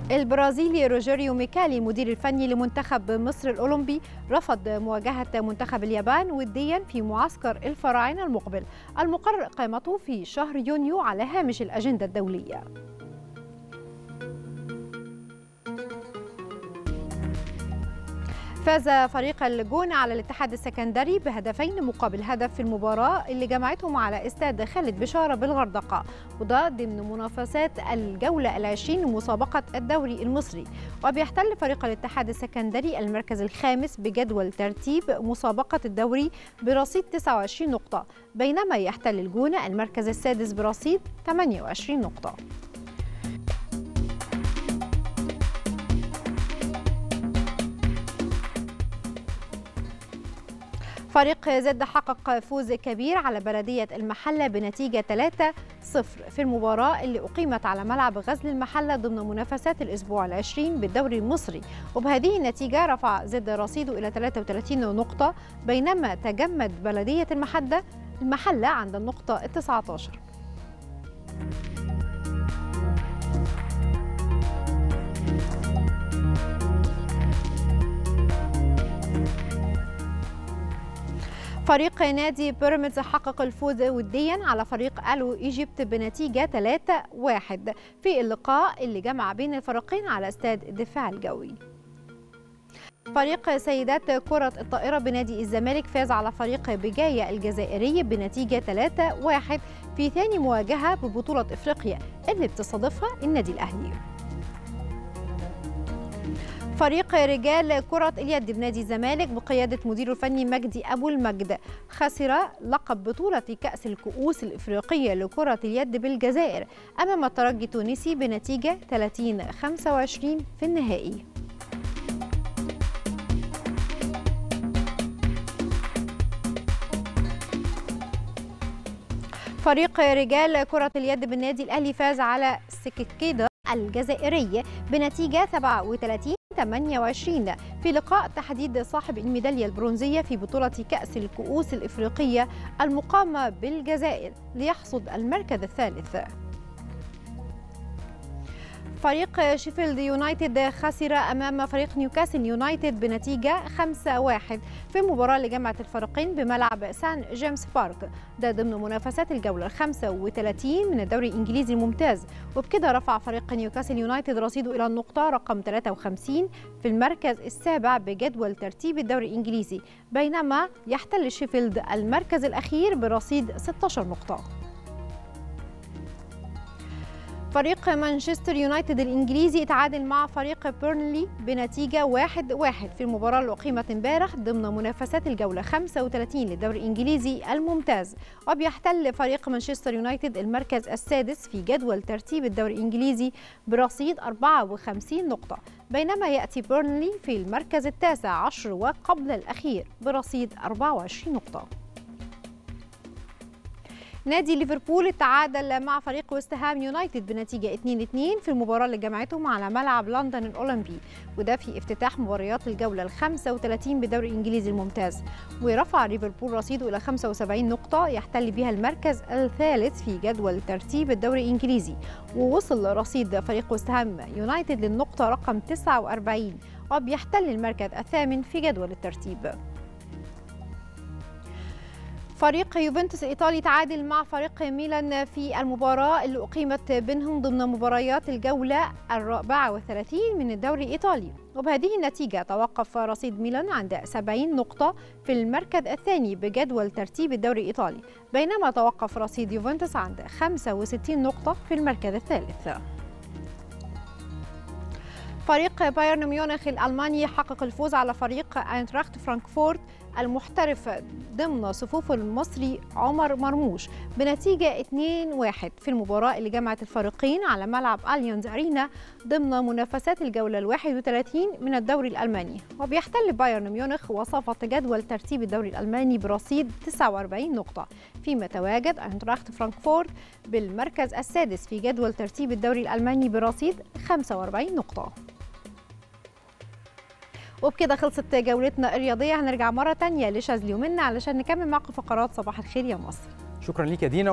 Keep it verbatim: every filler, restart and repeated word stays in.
البرازيلي روجيريو ميكالي مدير الفني لمنتخب مصر الأولمبي رفض مواجهة منتخب اليابان وديا في معسكر الفراعنة المقبل المقرر إقامته في شهر يونيو على هامش الأجندة الدولية. فاز فريق الجونة على الاتحاد السكندري بهدفين مقابل هدف في المباراة اللي جمعتهم على استاد خالد بشارة بالغردقة، وده ضمن منافسات الجولة العشرين لمسابقة الدوري المصري. وبيحتل فريق الاتحاد السكندري المركز الخامس بجدول ترتيب مسابقة الدوري برصيد تسعة وعشرين نقطة، بينما يحتل الجونة المركز السادس برصيد ثمانية وعشرين نقطة. فريق زد حقق فوز كبير على بلدية المحلة بنتيجة ثلاثة صفر في المباراة اللي أقيمت على ملعب غزل المحلة ضمن منافسات الأسبوع العشرين بالدوري المصري، وبهذه النتيجة رفع زد رصيده إلى ثلاثة وثلاثين نقطة، بينما تجمد بلدية المحلة المحلة عند النقطة التاسعة عشر. فريق نادي بيراميدز حقق الفوز وديا على فريق ألو إيجيبت بنتيجة ثلاثة واحد في اللقاء اللي جمع بين الفريقين على استاد الدفاع الجوي. فريق سيدات كرة الطائرة بنادي الزمالك فاز على فريق بجاية الجزائري بنتيجة ثلاثة واحد في ثاني مواجهة ببطولة إفريقيا اللي بتستضيفها النادي الأهلي. فريق رجال كرة اليد بنادي الزمالك بقيادة مديره الفني مجدي أبو المجد خسر لقب بطولة كأس الكؤوس الإفريقية لكرة اليد بالجزائر أمام الترجي التونسي بنتيجة ثلاثين خمسة وعشرين في النهائي. فريق رجال كرة اليد بالنادي الأهلي فاز على سككيدا الجزائري بنتيجة سبعة وثلاثين ثمانية وعشرين في لقاء تحديد صاحب الميدالية البرونزية في بطولة كأس الكؤوس الإفريقية المقامة بالجزائر ليحصد المركز الثالث. فريق شيفيلد يونايتد خسر أمام فريق نيوكاسل يونايتد بنتيجة خمسة واحد في المباراة اللي جمعت الفريقين بملعب سان جيمس بارك، ده ضمن منافسات الجولة الخامسة وثلاثين من الدوري الإنجليزي الممتاز، وبكده رفع فريق نيوكاسل يونايتد رصيده إلى النقطة رقم ثلاثة وخمسين في المركز السابع بجدول ترتيب الدوري الإنجليزي، بينما يحتل شيفيلد المركز الأخير برصيد ستة عشر نقطة. فريق مانشستر يونايتد الإنجليزي تعادل مع فريق بيرنلي بنتيجة واحد واحد في المباراة اللي أقيمت امبارح ضمن منافسات الجولة خمسة وثلاثين للدوري الإنجليزي الممتاز، وبيحتل فريق مانشستر يونايتد المركز السادس في جدول ترتيب الدوري الإنجليزي برصيد أربعة وخمسين نقطة، بينما يأتي بيرنلي في المركز التاسع عشر وقبل الأخير برصيد أربعة وعشرين نقطة. نادي ليفربول تعادل مع فريق ويست هام يونايتد بنتيجة اثنين اثنين في المباراة اللي جمعتهم على ملعب لندن الأولمبي، وده في افتتاح مباريات الجولة الخامسة وثلاثين بالدوري الإنجليزي الممتاز، ورفع ليفربول رصيده إلى خمسة وسبعين نقطة يحتل بها المركز الثالث في جدول ترتيب الدوري الإنجليزي، ووصل رصيد فريق ويست هام يونايتد للنقطة رقم تسعة وأربعين وبيحتل المركز الثامن في جدول الترتيب. فريق يوفنتوس الإيطالي تعادل مع فريق ميلان في المباراة اللي أقيمت بينهم ضمن مباريات الجولة الرابعة والثلاثين من الدوري الإيطالي، وبهذه النتيجة توقف رصيد ميلان عند سبعين نقطة في المركز الثاني بجدول ترتيب الدوري الإيطالي، بينما توقف رصيد يوفنتوس عند خمسة وستين نقطة في المركز الثالث. فريق بايرن ميونخ الألماني حقق الفوز على فريق أينتراخت فرانكفورت المحترف ضمن صفوف المصري عمر مرموش بنتيجة اثنين واحد في المباراة اللي جمعت الفريقين على ملعب أليانز أرينا ضمن منافسات الجولة الواحد وثلاثين من الدوري الألماني، وبيحتل بايرن ميونخ وصفة جدول ترتيب الدوري الألماني برصيد تسعة وأربعين نقطة، فيما تواجد أينتراخت فرانكفورت بالمركز السادس في جدول ترتيب الدوري الألماني برصيد خمسة وأربعين نقطة. وبكده خلصت جولتنا الرياضية، هنرجع مرة تانية لشاذلي ومنى علشان نكمل معكم فقرات صباح الخير يا مصر. شكرا ليك يا دينا.